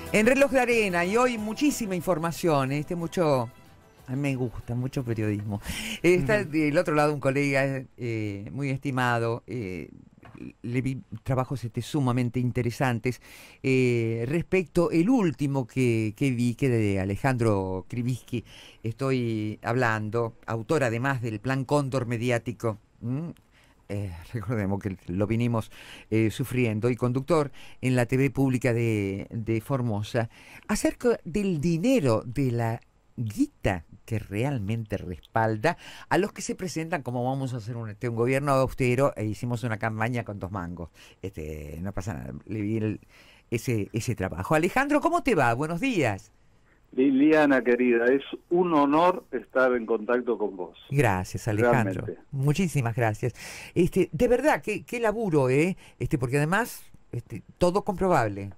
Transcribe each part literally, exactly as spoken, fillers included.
En Reloj de Arena, y hoy muchísima información, este mucho, a mí me gusta, mucho periodismo. Eh, está Ujú. del otro lado un colega eh, muy estimado, eh, le vi trabajos este, sumamente interesantes, eh, respecto el último que, que vi, que de Alejandro Krivitsky estoy hablando, autor además del Plan Cóndor mediático. ¿m? Eh, recordemos que lo vinimos eh, sufriendo, y conductor en la T V pública de, de Formosa, acerca del dinero, de la guita que realmente respalda a los que se presentan como vamos a hacer un, este, un gobierno austero, e hicimos una campaña con dos mangos. Este, no pasa nada, le vi el, ese, ese trabajo. Alejandro, ¿cómo te va? Buenos días. Liliana, querida, es un honor estar en contacto con vos. Gracias, Alejandro. Realmente. Muchísimas gracias. Este, de verdad, qué, qué laburo, ¿eh? Este, porque además, este, todo comprobable.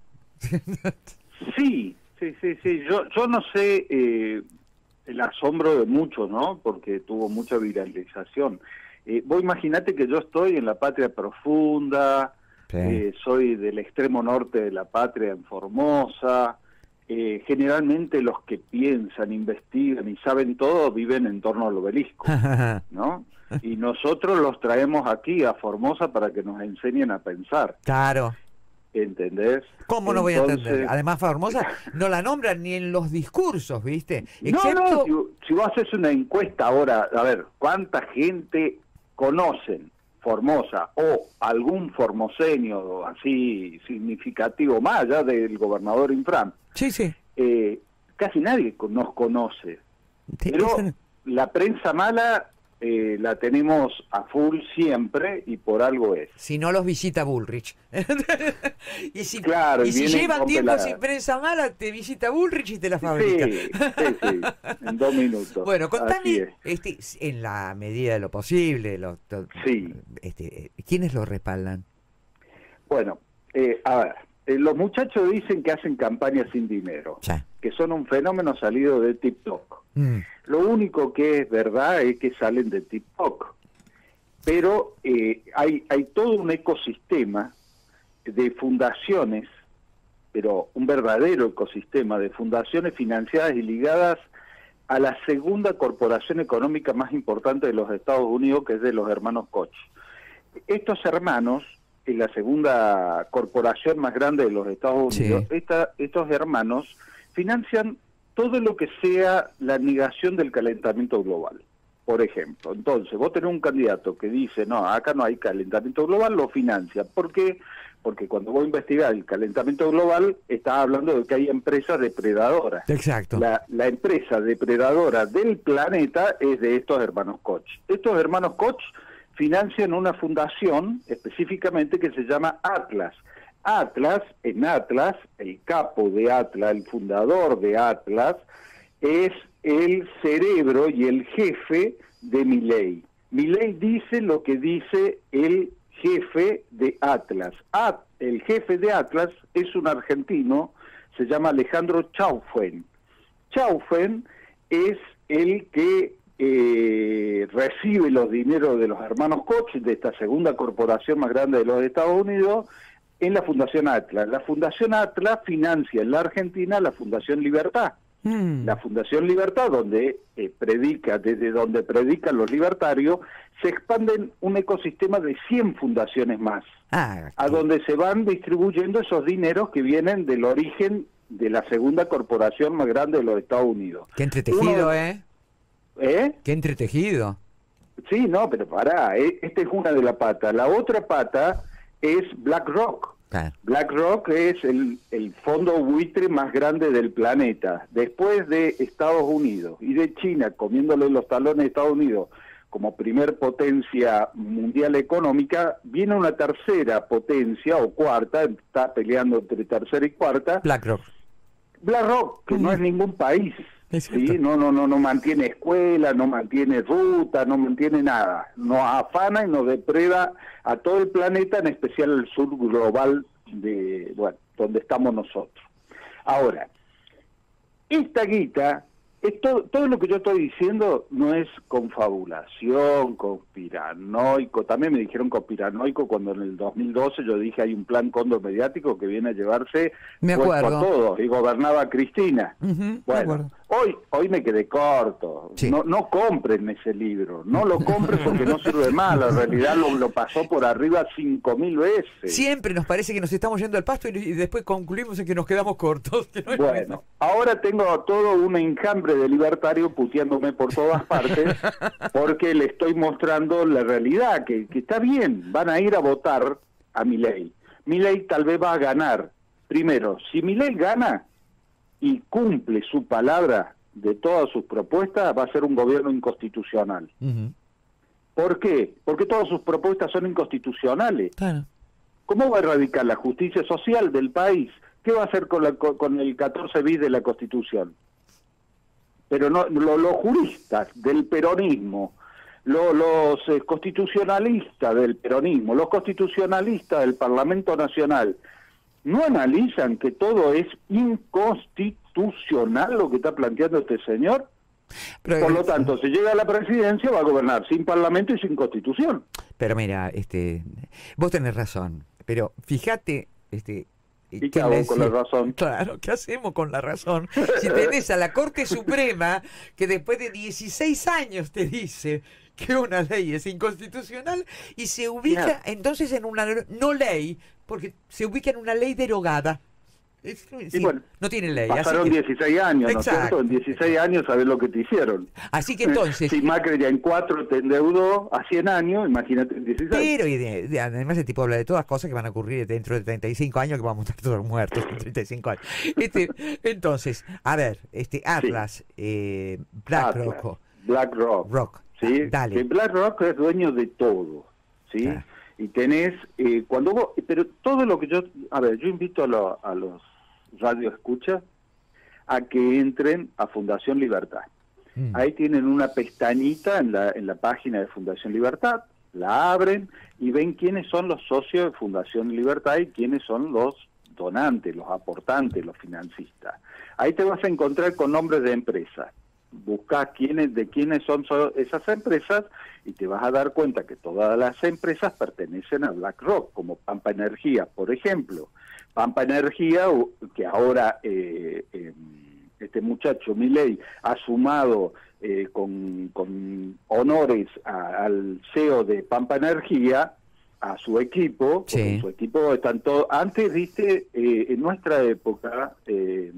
Sí, sí, sí, sí. Yo, yo no sé eh, el asombro de muchos, ¿no? Porque tuvo mucha viralización. Eh, vos imaginate que yo estoy en la patria profunda, Sí. eh, soy del extremo norte de la patria, en Formosa. Eh, generalmente los que piensan, investigan y saben todo viven en torno al obelisco, ¿no? Y nosotros los traemos aquí a Formosa para que nos enseñen a pensar, Claro. ¿entendés? ¿Cómo no voy a entender? Entonces, Además, Formosa no la nombran ni en los discursos, ¿viste? no, no, Excepto... si, si vos haces una encuesta ahora, a ver, ¿cuánta gente conocen Formosa o algún formoseño así significativo, más allá del gobernador Infran? Sí, sí. Eh, casi nadie con- nos conoce, Sí, pero eso- la prensa mala eh, la tenemos a full siempre y por algo es. Si no los visita Bullrich. y si, Claro, y y si vienen llevan con tiempo pelada. sin prensa mala, te visita Bullrich y te la fabrica. Sí, sí, sí, en dos minutos. Bueno, Así contame, es. este, en la medida de lo posible, lo, to- Sí. este, ¿quiénes lo respaldan? Bueno, eh, a ver, eh, los muchachos dicen que hacen campañas sin dinero, Ya. que son un fenómeno salido de TikTok. Mm. Lo único que es verdad es que salen de TikTok, pero eh, hay, hay todo un ecosistema de fundaciones, pero un verdadero ecosistema de fundaciones financiadas y ligadas a la segunda corporación económica más importante de los Estados Unidos, que es de los hermanos Koch. Estos hermanos, en la segunda corporación más grande de los Estados Unidos, Sí. esta, estos hermanos financian todo lo que sea la negación del calentamiento global. Por ejemplo, entonces vos tenés un candidato que dice, no, acá no hay calentamiento global, lo financia. ¿Por qué? Porque cuando vos investigás el calentamiento global, estás hablando de que hay empresas depredadoras. Exacto. La, la empresa depredadora del planeta es de estos hermanos Koch. Estos hermanos Koch financian una fundación específicamente que se llama Atlas. Atlas, en Atlas, el capo de Atlas, el fundador de Atlas, es el cerebro y el jefe de Milei. Milei dice lo que dice el jefe de Atlas. At, el jefe de Atlas es un argentino, se llama Alejandro Chaufen. Chaufen es el que eh, recibe los dineros de los hermanos Koch, de esta segunda corporación más grande de los Estados Unidos, en la Fundación Atlas. La Fundación Atlas financia en la Argentina la Fundación Libertad. Mm. La Fundación Libertad, donde eh, predica, desde donde predican los libertarios, se expanden un ecosistema de cien fundaciones más, Ah, a qué- donde se van distribuyendo esos dineros que vienen del origen de la segunda corporación más grande de los Estados Unidos. qué entretejido, Uno- ¿eh? ¿Eh? Qué entretejido. Sí, no, pero pará, eh, esta es una de la pata. La otra pata es BlackRock. Claro. BlackRock es el, el fondo buitre más grande del planeta, después de Estados Unidos y de China, comiéndole los talones a Estados Unidos como primer potencia mundial económica, viene una tercera potencia o cuarta, está peleando entre tercera y cuarta, BlackRock. BlackRock, que no es ningún país. Es Sí, cierto. no, no, no, no mantiene escuela, no mantiene ruta, no mantiene nada. Nos afana y nos depreda a todo el planeta, en especial el sur global de, bueno, donde estamos nosotros. Ahora, esta guita Esto, todo lo que yo estoy diciendo no es confabulación, conspiranoico. También me dijeron conspiranoico cuando en el dos mil doce yo dije hay un plan cóndor mediático que viene a llevarse me puesto acuerdo. a todos y gobernaba Cristina. Uh-huh, bueno, hoy hoy me quedé corto. Sí. No, no compren ese libro, no lo compren porque no sirve más. La realidad lo, lo pasó por arriba cinco mil veces. Siempre nos parece que nos estamos yendo al pasto y, y después concluimos en que nos quedamos cortos. Que no es bueno, ahora tengo todo un enjambre de libertario puteándome por todas partes porque le estoy mostrando la realidad, que, que está bien, van a ir a votar a Milei. Milei tal vez va a ganar. Primero, si Milei gana y cumple su palabra de todas sus propuestas, va a ser un gobierno inconstitucional. Uh-huh. ¿Por qué? Porque todas sus propuestas son inconstitucionales. Claro. ¿Cómo va a erradicar la justicia social del país? ¿Qué va a hacer con, la, con el catorce bis de la Constitución? Pero no, lo, los juristas del peronismo, lo, los eh, constitucionalistas del peronismo, los constitucionalistas del Parlamento Nacional, ¿no analizan que todo es inconstitucional lo que está planteando este señor? Pero, Por lo tanto, si llega a la presidencia va a gobernar sin Parlamento y sin Constitución. Pero mira, este, vos tenés razón, pero fíjate... este ¿Y qué hago con la razón? Claro, ¿qué hacemos con la razón? Si tenés a la Corte Suprema que después de dieciséis años te dice que una ley es inconstitucional y se ubica Claro. entonces en una no ley, porque se ubica en una ley derogada. Es, sí, Y bueno, no tiene ley. pasaron así que, dieciséis años, ¿no es Exacto. cierto? En dieciséis años sabés lo que te hicieron. así que entonces... Si Macri ya en cuatro te endeudó a cien años, imagínate en dieciséis. Pero y de- de- además el tipo habla de todas cosas que van a ocurrir dentro de treinta y cinco años, que vamos a estar todos muertos en treinta y cinco años. Este, entonces, a ver, este Atlas, eh, BlackRock, Atlas, BlackRock, Rock, ¿sí? dale. Que BlackRock es dueño de todo, ¿sí? Claro. Y tenés, eh, cuando vos, pero todo lo que yo, a ver, yo invito a, lo- a los radioescuchas a que entren a Fundación Libertad. Mm. Ahí tienen una pestañita en la, en la página de Fundación Libertad, la abren y ven quiénes son los socios de Fundación Libertad y quiénes son los donantes, los aportantes, los financistas. Ahí te vas a encontrar con nombres de empresas. Buscás quiénes, de quiénes son so- esas empresas y te vas a dar cuenta que todas las empresas pertenecen a BlackRock, como Pampa Energía, por ejemplo. Pampa Energía, u- que ahora eh, eh, este muchacho Milei ha sumado eh, con, con honores a- al C E O de Pampa Energía, a su equipo, porque Sí. en su equipo están todos... Antes, viste, eh, en nuestra época, eh,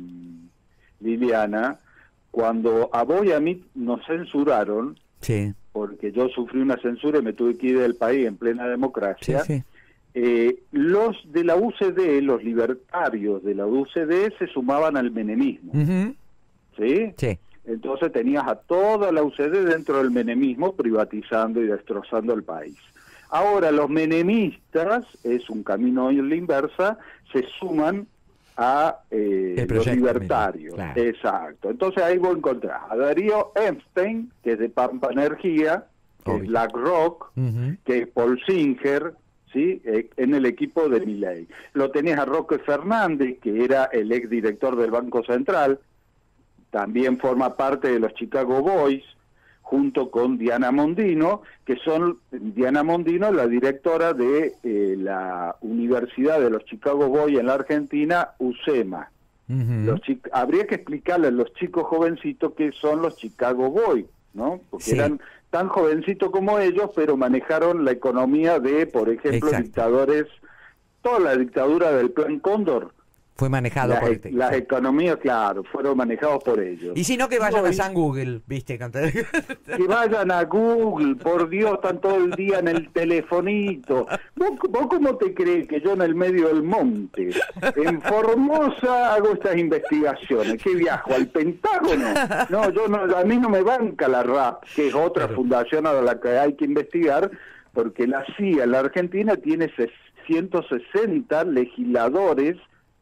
Liliana, cuando a vos y a mí nos censuraron, Sí, porque yo sufrí una censura y me tuve que ir del país en plena sí, democracia, sí. eh, los de la U C D, los libertarios de la U C D se sumaban al menemismo, Ujú, ¿sí? sí. Entonces tenías a toda la U C D dentro del menemismo privatizando y destrozando el país. Ahora los menemistas, es un camino en la inversa, se suman a eh, El los proyecto, libertarios. claro. Exacto. Entonces ahí vos encontrás a Darío Epstein, que es de Pampa Energía, que Obvio. es BlackRock, Ujú. que es Paul Singer, ¿sí? Eh, en el equipo de Milei. Lo tenés a Roque Fernández, que era el exdirector del Banco Central, también forma parte de los Chicago Boys, junto con Diana Mondino, que son, Diana Mondino, la directora de eh, la Universidad de los Chicago Boys en la Argentina, U C E M A. Ujú. Los chi- habría que explicarle a los chicos jovencitos qué son los Chicago Boys, ¿no? Porque Sí. eran tan jovencitos como ellos, pero manejaron la economía de, por ejemplo, Exacto. dictadores, toda la dictadura del Plan Cóndor. Fue manejado Las, por e- este. las sí. economías, claro, fueron manejados por ellos. Y si no, que vayan No, a y- San Google, ¿viste? Que vayan a Google, por Dios, están todo el día en el telefonito. ¿Vos, vos cómo te crees que yo en el medio del monte, en Formosa, hago estas investigaciones? ¿Qué viajo? ¿Al Pentágono? No, yo no, a mí no me banca la R A P, que es otra Claro. fundación a la que hay que investigar, porque la C I A en la Argentina tiene ciento sesenta legisladores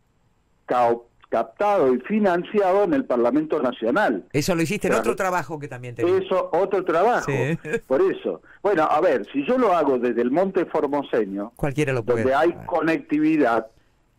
cao- captado y financiado en el Parlamento Nacional. Eso lo hiciste en Claro. otro trabajo que también tenías. Eso, otro trabajo. Sí. Por eso. Bueno, a ver, si yo lo hago desde el Monte Formoseño, Cualquiera lo puede. donde hay hacer. conectividad,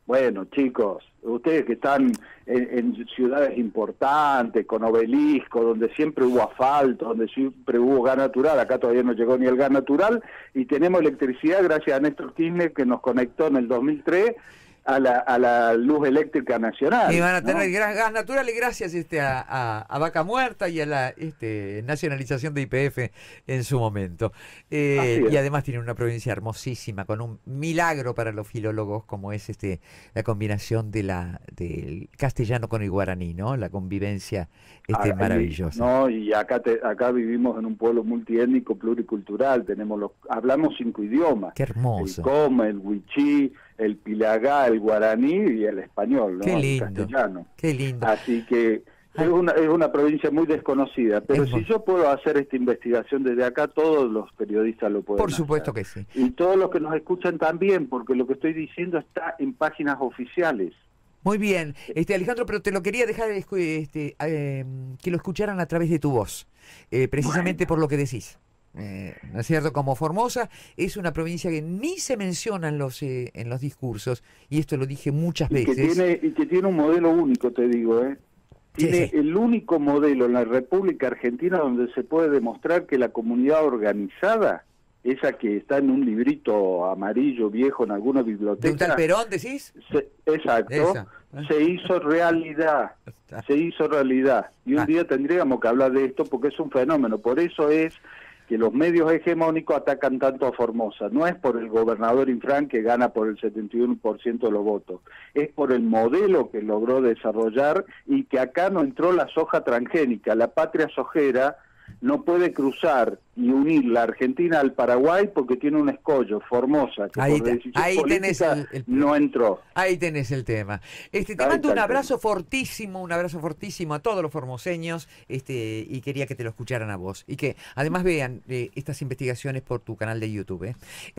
Bueno, chicos, ustedes que están en, en ciudades importantes, con obelisco, donde siempre hubo asfalto, donde siempre hubo gas natural, acá todavía no llegó ni el gas natural, y tenemos electricidad gracias a Néstor Kirchner, que nos conectó en el dos mil tres a la, a la luz eléctrica nacional. Y van a ¿no? tener gas, gas natural y gracias este, a, a, a Vaca Muerta y a la este, nacionalización de Y P F en su momento. Eh, y además tiene una provincia hermosísima, con un milagro para los filólogos, como es este la combinación de la del castellano con el guaraní, ¿no? La convivencia este, ah, maravillosa. No, y acá te, acá vivimos en un pueblo multiétnico, pluricultural, tenemos los, hablamos cinco idiomas. Qué hermoso. El coma, el huichí, el pilagá, el guaraní y el español, ¿no? Qué lindo, el castellano. Qué lindo. Así que es una, es una provincia muy desconocida, pero es si yo puedo hacer esta investigación desde acá, todos los periodistas lo pueden Por supuesto hacer. que sí. Y todos los que nos escuchan también, porque lo que estoy diciendo está en páginas oficiales. Muy bien, este Alejandro, pero te lo quería dejar este, eh, que lo escucharan a través de tu voz, eh, precisamente bueno. por lo que decís. Eh, ¿No es cierto? Como Formosa es una provincia que ni se menciona en los eh, en los discursos, y esto lo dije muchas y veces. Que tiene, y que tiene un modelo único, te digo, ¿eh? Tiene sí, sí. el único modelo en la República Argentina donde se puede demostrar que la comunidad organizada, esa que está en un librito amarillo viejo en alguna biblioteca... ¿De un tal Perón, decís? Se, exacto, esa. se hizo realidad, se hizo realidad. Y un ah. día tendríamos que hablar de esto porque es un fenómeno, por eso es... que los medios hegemónicos atacan tanto a Formosa. No es por el gobernador Infran que gana por el setenta y uno por ciento de los votos, es por el modelo que logró desarrollar y que acá no entró la soja transgénica. La patria sojera no puede cruzar y unir la Argentina al Paraguay porque tiene un escollo, Formosa, que ahí, por decisión ahí tenés el, el, no entró. Ahí tenés el tema. Este, te ahí mando un abrazo fortísimo, un abrazo fortísimo a todos los formoseños, este, y quería que te lo escucharan a vos. Y que además vean eh, estas investigaciones por tu canal de YouTube, ¿eh?